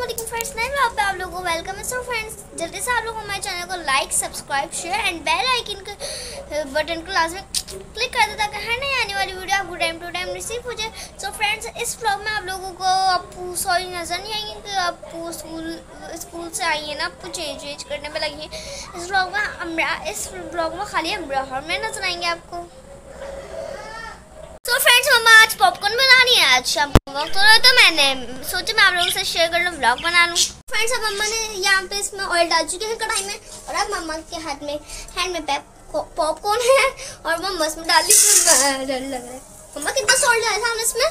वालेकुम फ्रेंड्स, नए ब्लॉग पे आप लोगों को वेलकम है। सो फ्रेंड्स, जल्दी से आप लोग हमारे चैनल को like, subscribe, share and bell icon के बटन को लाजमी क्लिक कर दो ताकि हर नई आने वाली वीडियो आपको टाइम टू टाइम रिसीव हो जाए। सो फ्रेंड्स, इस ब्लॉग में आप लोगों को आपको सॉरी नज़र नहीं आएंगे कि आपको स्कूल से आई है ना, आपको चेंज करने में लगी है। इस ब्लॉग में खाली अमरा में नजर आएंगे आपको। तो फ्रेंड्स, मम्मा आज पॉपकॉर्न बनानी है। आज शाम को तो मैंने सोचा मैं आप लोगों से शेयर कर लूँ, व्लॉग बना लूँ। फ्रेंड्स, अब मम्मा ने यहाँ पे इसमें ऑयल डाल चुके हैं कढ़ाई में, और अब मम्मा के हैंड में पॉपकॉर्न है और मम्मा इसमें डाल दी। डर लग रहा है। मम्मा कितना सॉल्ट डाला था हमने इसमें?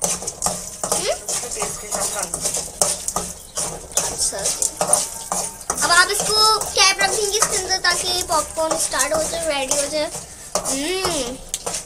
अच्छा, अब आप इसको कैप रख देंगे इसके अंदर ताकि पॉपकॉर्न स्टार्ट हो जाए, रेडी हो जाए।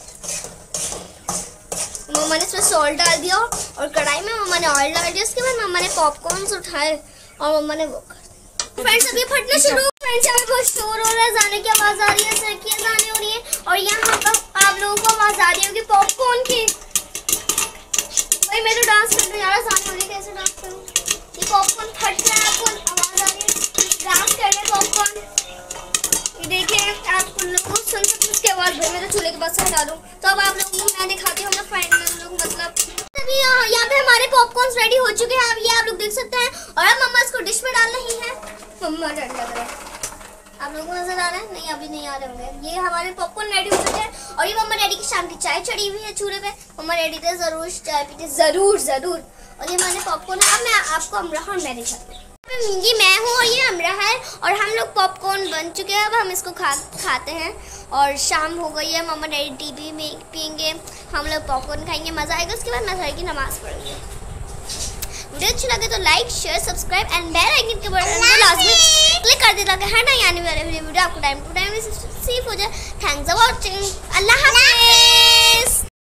मम्मा ने इसमें सॉल्ट डाल दिया और कढ़ाई में मम्मा ने ऑयल डाल दिया। उसके बाद मम्मा ने पॉपकॉर्न्स उठाए और मम्मा ने वो कर। फ्रेंड्स, अभी फटना शुरू। फ्रेंड्स, यहाँ पे शोर हो रहा है, जाने की आवाज आ रही है, सर की आवाज हो रही है, और यहाँ पर आप लोगों को आवाज आ रही होगी पॉपकॉर्न की। भाई मैं तो डांस कर रही हूँ, जाने वाली कैसे डांस करूँ? ये पॉपकॉर्न फट रहा है, आपको आवाज आ रही है, डांस कर रहे पॉपकॉर्न। देखिए, आप लोग सुन सकते उसकी आवाज़। भाई मैं तो चूल्हे के पास से हटा दूँ। तो अब आप लोगों को मैं दिखाती हूँ, फ्रेंड में हम लोग मतलब अभी यहाँ पे हमारे पॉपकॉर्न्स रेडी हो चुके हैं। अब ये आप लोग देख सकते हैं, और अब मम्मा इसको डिश में डाल रही है। मम्मा डर लग रहा है, आप लोगों को नजर आ रहा है? नहीं, अभी नहीं आ रहे होंगे। ये हमारे पॉपकॉर्न रेडी हो चुके हैं, और ये मम्मा डैडी की शाम की चाय चढ़ी हुई है चूल्हे पे। मम्मा डैडी थे जरूर चाय पीते, जरूर। और ये हमारे पॉपकॉर्न है। अब मैं आपको अमरा और मैं दिखाती हूँ। ये मैं हूँ और ये अमरा है, और हम लोग पॉपकॉर्न बन चुके हैं। अब हम इसको खाते हैं, और शाम हो गई है। मम्मा डैडी टीवी में पियेंगे, हम लोग पॉपकॉर्न खाएंगे, मज़ा आएगा। उसके बाद मैं घर की नमाज़ पढ़ूंगी। वीडियो अच्छी लगे तो like, share, subscribe and bell icon के बटन को लाजमी क्लिक कर दे ताकि हर नई आने वाली वीडियो आपको टाइम टू टाइम रिसीव हो जाए। Thanks for watching. अल्लाह हाफ़िज़।